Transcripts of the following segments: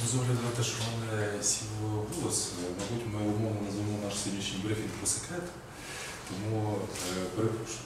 З огляду на те, що в мене сів голос, мабуть, ми умовно назвемо наш сьогоднішній брифінг про секрет, тому перепрошую.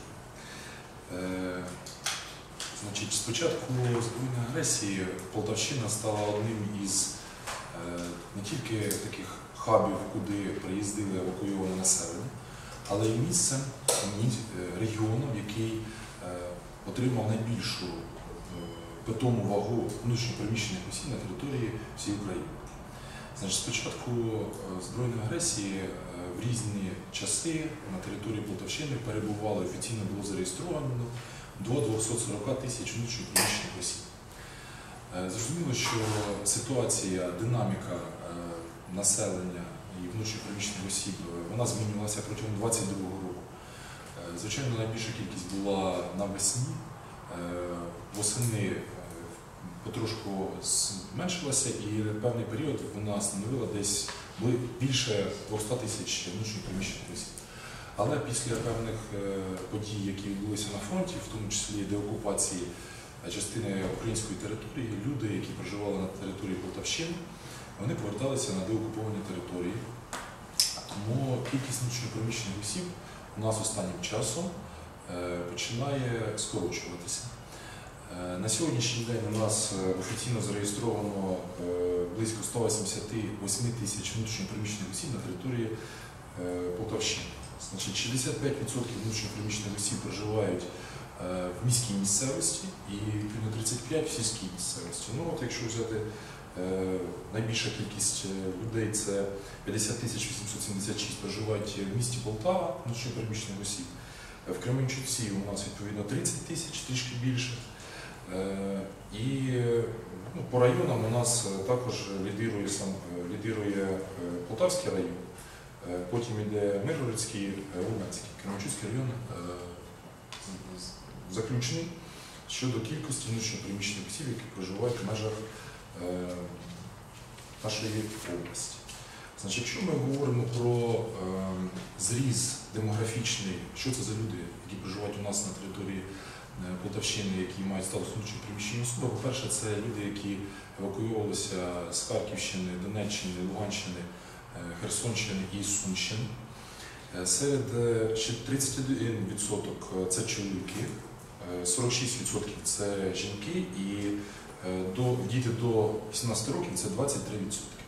Значить, спочатку збройної агресії Полтавщина стала одним із не тільки таких хабів, куди приїздили евакуйоване населення, але й місцем, регіоном, який отримав найбільшу питому вагу внутрішньопереміщених осіб на території всієї України. Значить, спочатку збройної агресії в різні часи на території Полтавщини перебувало, офіційно було зареєстровано до 240 тисяч внутрішньопереміщених осіб. Зрозуміло, що ситуація, динаміка населення і внутрішньопереміщених осіб, вона змінювалася протягом 2022 року. Звичайно, найбільша кількість була навесні. Восени потрошку зменшилася і певний період вона становила десь більше 200 тисяч внутрішньопереміщених осіб. Але після певних подій, які відбулися на фронті, в тому числі деокупації частини української території, люди, які проживали на території Полтавщини, вони поверталися на деокуповані території. Тому кількість внутрішньопереміщених осіб у нас останнім часом починає скорочуватися. На сьогоднішній день у нас офіційно зареєстровано близько 188 тисяч внутрішньопереміщених осіб на території Полтавщини. Значить, 65% внутрішньопереміщених осіб проживають в міській місцевості і відповідно 35% в сільській місцевості. Ну, от якщо взяти найбільша кількість людей, це 50 876 проживають в місті Полтава, внутрішньопереміщених осіб. В Кременчуці у нас відповідно 30 тисяч, трішки більше. І по районам у нас також лідирує Полтавський район, потім йде Миргородський, Луганський. Кременчуцький район заключний щодо кількості внутрішньопереміщених осіб, які проживають в межах нашої області. Значить, якщо ми говоримо про зріз демографічний, що це за люди, які проживають у нас на території Полтавщини, які мають статус внутрішньопереміщеної особи, по-перше, це люди, які евакуювалися з Харківщини, Донеччини, Луганщини, Херсонщини і Сумщини. Серед 31% це чоловіки, 46% це жінки і діти до 18 років це 23%.